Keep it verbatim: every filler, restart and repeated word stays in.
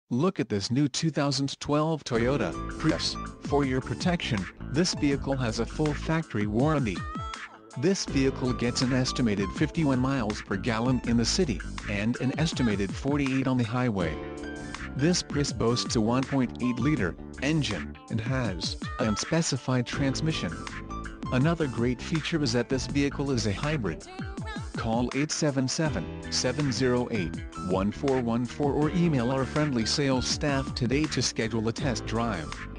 Look at this new two thousand twelve Toyota Prius. For your protection, this vehicle has a full factory warranty. This vehicle gets an estimated fifty-one miles per gallon in the city, and an estimated forty-eight on the highway. This Prius boasts a one point eight liter engine, and has an unspecified transmission. Another great feature is that this vehicle is a hybrid. Call eight seven seven, seven zero eight, one four one four or email our friendly sales staff today to schedule a test drive.